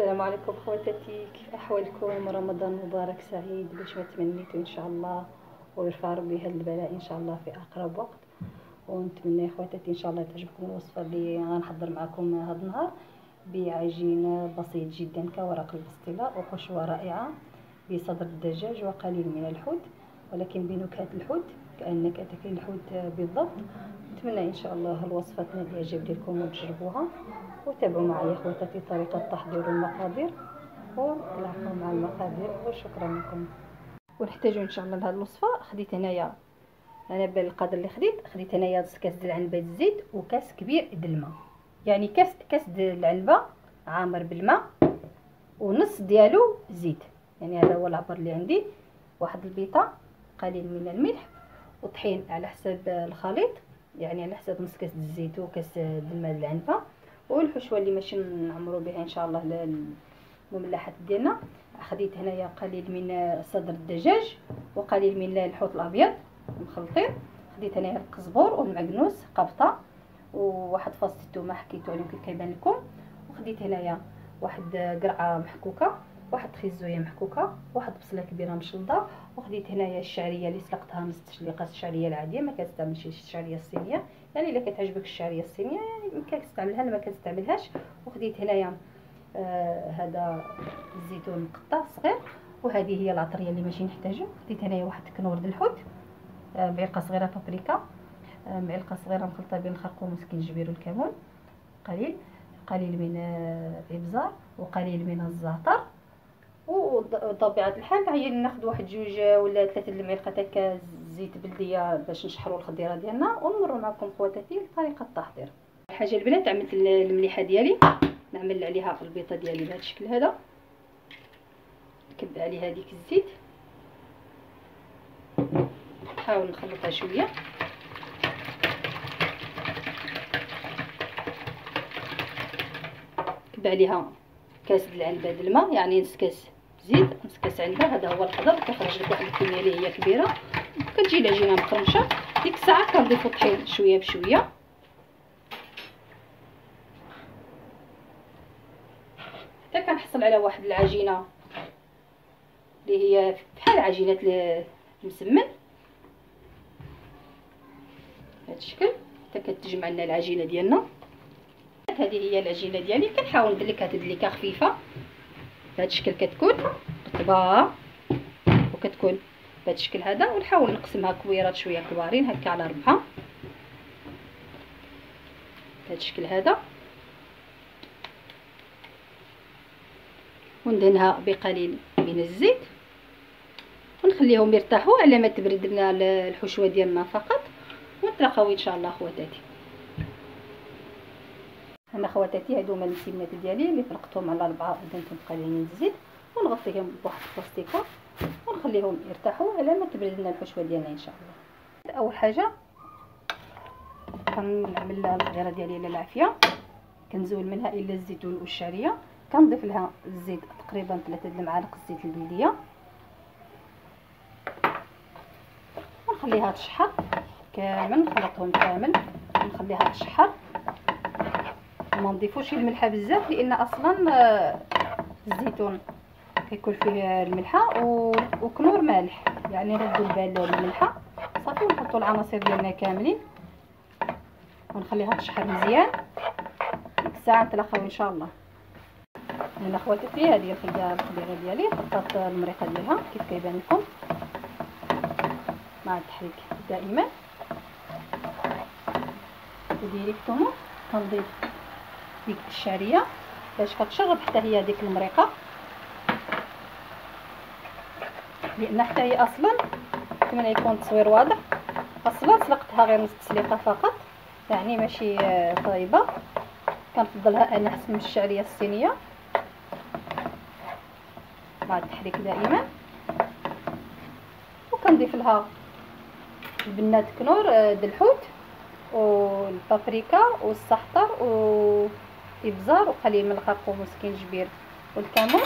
السلام عليكم خواتاتي، كيف احوالكم؟ رمضان مبارك سعيد باش ما تمنيتوا ان شاء الله، ويرفع ربي هذا البلاء ان شاء الله في اقرب وقت. ونتمنى خواتاتي ان شاء الله تعجبكم الوصفه اللي غنحضر معكم هذا النهار بعجين بسيط جدا كورق البسطيله وحشوه رائعه بصدر الدجاج وقليل من الحوت، ولكن بنكهه الحوت كانك تاكل الحوت بالضبط. نتمنى ان شاء الله الوصفه تنال الاعجاب ديالكم وتجربوها، وتابعوا معي خواتاتي طريقه التحضير والمقادير، ونتلاقاو مع المقادير وشكرا لكم. ونحتاجو ان شاء الله لهذه الوصفه. خديت هنايا انا بالقدر اللي خديت هنايا كاس ديال العنبه الزيت وكاس كبير ديال الماء، يعني كاس ديال العنبه عامر بالماء ونص ديالو زيت، يعني هذا هو العبر اللي عندي. واحد البيضه، قليل من الملح، وطحين على حساب الخليط، يعني على حساب نص كاس الزيت وكاس الماء العنبه، والحشوه اللي ماشي نعمروا بها ان شاء الله المملحات ديالنا. خديت هنايا قليل من صدر الدجاج وقليل من الحوت الابيض مخلطين. خديت هنايا القزبور والمعكنوس قبطه وواحد فاص الثومه حكيتو عليهم كيف كيبان لكم. وخديت هنايا واحد قرعه محكوكه، واحد خيزويه محكوكه، واحد بصله كبيره مشلضه. وخديت هنايا الشعريه اللي سلقتها نص تشليقه، الشعريه العاديه ما كنستعملش الشعريه الصينيه، يعني الا كتعجبك الشعريه الصينيه يعني يمكن تستعملها لا ما كنستعملهاش. وخديت هنايا هذا الزيتون مقطع صغير، وهذه هي العطريه اللي ماشي نحتاجو. خديت هنايا واحد كنور ديال الحوت، معلقه صغيره بابريكا، معلقه صغيره مخلطه بين الخرقوم والسكينجبير والكمون، قليل من الابزار وقليل من الزعتر. وطبيعه الحال هي ناخذ واحد جوج ولا ثلاثه المعلقات هكا زيت بلديه باش نشحروا الخضيره ديالنا. ونمر معكم خواتاتي لطريقه التحضير. الحاجه البنات، عملت المليحه ديالي، نعمل عليها البيضه ديالي بهذا الشكل هذا، نكب عليها هذيك الزيت، نحاول نخلطها شويه، نكب عليها كاس ديال العنبه د الماء، يعني نص كاس زيت نص كاس عنبه. هذا هو القدر، كيخرج لك واحد الكميه اللي هي كبيره، كتجي العجينه مقرمشه. ديك الساعه كنضيفو الطحين شويه بشويه، حتى كنحصل على واحد العجينه اللي هي بحال عجينه المسمن بهذا الشكل، حتى كتجمع لنا العجينه ديالنا. هذه هي العجينه ديالي، كنحاول ندير لك تدليكه خفيفه بهذا الشكل، كتكون رطبه وكتكون بهذا الشكل هذا. ونحاول نقسمها كويرات شويه كبارين هكا على 4 بهذا الشكل هذا، وندهنها بقليل من الزيت ونخليهم يرتاحوا على ما تبرد لنا الحشوه ديالنا فقط. ونتلاقاو ان شاء الله خواتاتي. انا خواتاتي هادو هما المسمنات ديالي اللي فرقتهم على 4 ودهنتهم بقليل من الزيت، ونغطيهم بواحد البلاستيكه ونخليهم يرتاحوا على ما تبرد لنا الحشوه ديالنا ان شاء الله. اول حاجه كنعمل الخضيره ديالي للعافيه، كنزول منها الا الزيتون والشعريه، كنضيف لها الزيت تقريبا 3 المعالق الزيت البلديه، ونخليها تشحر كامل، نخلطهم كامل ونخليها تشحر. وما نضيفوش الملحه بزاف لان اصلا الزيتون كيكون فيه الملحه وكنور مالح، يعني نردوا البال للملحه صافي، ونحطوا العناصر ديالنا كاملين ونخليها تشحر مزيان. ديك الساعه نتلاقاو ان شاء الله. هنا خواتاتي هذه الخضيره ديالي، حطيت المريقه ديالها كيف كيبان لكم مع التحريك دائما وديريكتومون. كنضيف ديك الشعريه باش كتشرب حتى هي ديك المريقه، لان حتى هي اصلا كما يكون التصوير واضح اصلا سلقتها غير نص تسليقه فقط، يعني ماشي طيبه. كنفضلها انا احسن من الشعريه الصينيه مع التحريك دائما. وكنضيف لها البنات كنور ديال الحوت والبابريكا والزعتر والابزار وقليل من الخرقوم والسكينجبير والكمون،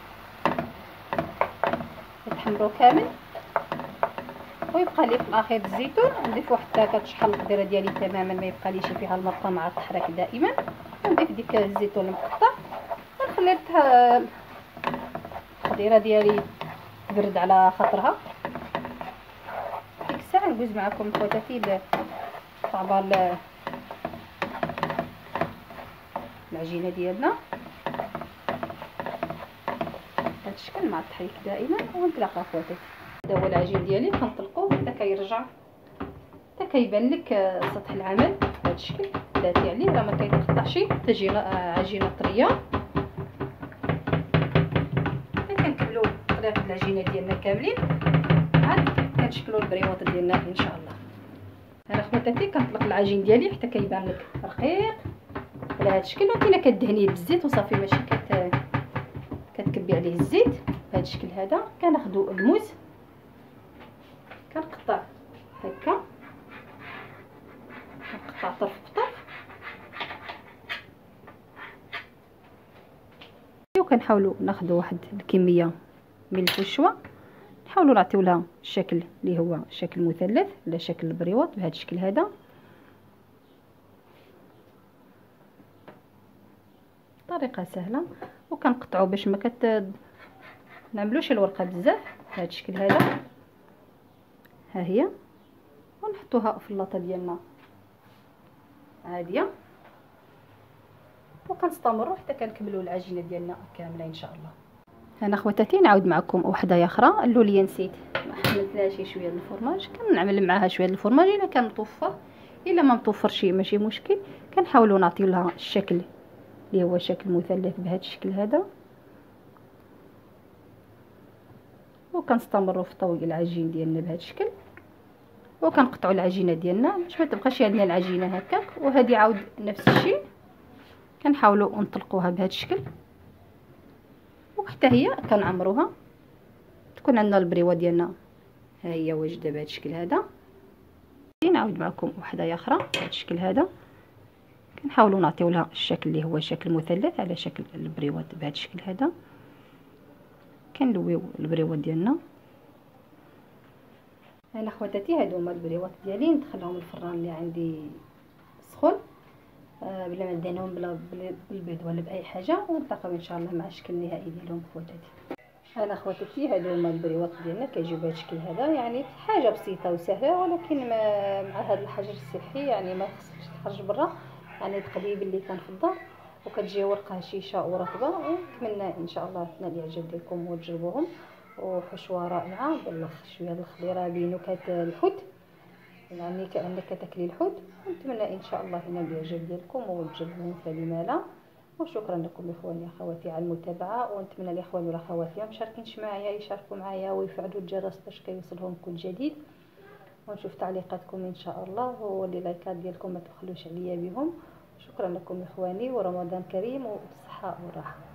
يتحمروا كامل. ويبقى لي في الاخير الزيتون، نضيفو حتى كتشحر الخضيره ديالي تماما، ما يبقى ليش فيها المرقه مع التحريك دائما. ونضيف ديك الزيتون المقطع خليتها التحضيره ديالي تبرد على خاطرها. ديك الساعه ندوز معكم خواتاتي طابه العجينه ديالنا بهذا الشكل مع التحريك دائما، ونتلاقاو خواتاتي. هذا هو العجين ديالي كنطلقوه حتى كيرجع، حتى كيبان لك سطح العمل بهذا الشكل. بلاتي عليه راه ما كيتقطعش، تجي عجينه طريه. كنكملوا طريقه العجينه ديالنا كاملين، عاد كنشكلوا البريوات ديالنا ان شاء الله. انا خواتاتي كنطلق العجين ديالي حتى كيبان لك رقيق على هذا الشكل، وكاينه كدهنيه بالزيت وصافي، ماشي كتكبي عليه الزيت بهذا الشكل هذا. كناخذوا الموز كنقطع هكا، كنقطع طرف بطرف، وكنحاولوا ناخذوا واحد الكميه من الفشوه، نحاولوا نعطيو لها الشكل اللي هو شكل مثلث على شكل البريوات بهذا الشكل هذا. طريقه سهله، وكنقطعوا باش ما نعملوش الورقه بزاف بهذا الشكل هذا. ها هي، ونحطوها في اللاطه ديالنا عاديه، وكنستمروا حتى كنكملوا العجينه ديالنا كامله ان شاء الله. انا خواتاتي نعاود معكم وحده اخرى. اللوليه نسيت ما حملتلهاش شويه د الفرماج، كنعمل معاها شويه د الفرماج. الا كان مطوفر الا ما مطوفرش ماشي مشكل، كنحاولوا نعطيو لها الشكل اللي هو شكل مثلث بهذا الشكل هذا، وكنستمروا في طوي العجين ديالنا بهذا الشكل، وكنقطعوا العجينه ديالنا باش ما تبقاش عندنا العجينه هكاك. وهذه عاود نفس الشيء، كنحاولوا نطلقوها بهذا الشكل، وحتى هي كنعمروها تكون عندنا البريوه ديالنا ها هي واجده بهذا الشكل هذا. نعاود معكم وحده اخرى بهذا الشكل هذا، كنحاولوا نعطيو لها الشكل اللي هو شكل مثلث على شكل البريوات بهذا الشكل هذا. كنلويو البريوات ديالنا. انا خواتاتي هادو هما البريوات ديالي، ندخلهم الفران اللي عندي سخون بلا ما ندهنهم بلا بالبيض ولا باي حاجه، ونلتقاو ان شاء الله مع الشكل النهائي ديالهم خواتاتي. انا خواتاتي هادو هما البريوات ديالنا كيجيو بهذا الشكل هذا، يعني حاجه بسيطه وسهله، ولكن مع هذا الحجر الصحي يعني ما خصكش تخرج برا، يعني التقليب اللي كان في الدار، وكتجي ورقه هشيشه ورطبه. ونتمنى ان شاء الله تنال الاعجاب ديالكم وتجربوهم. وحشوه رائعه شويه د الخضيره بنكهه الحوت، يعني كانك كتاكلي الحوت. ونتمنى ان شاء الله ينال الاعجاب ديالكم وتجربوهم، فلما لا. وشكرا لكم اخواني اخواتي على المتابعه، ونتمنى الاخوان والاخوات اللي مشاركينش معايا يشاركوا معايا ويفعلوا الجرس باش كيوصلهم كل جديد. ونشوف تعليقاتكم ان شاء الله، واللي لايكات ديالكم ما تبخلوش عليا بهم. شكرا لكم اخواني، ورمضان كريم وبالصحه والراحه.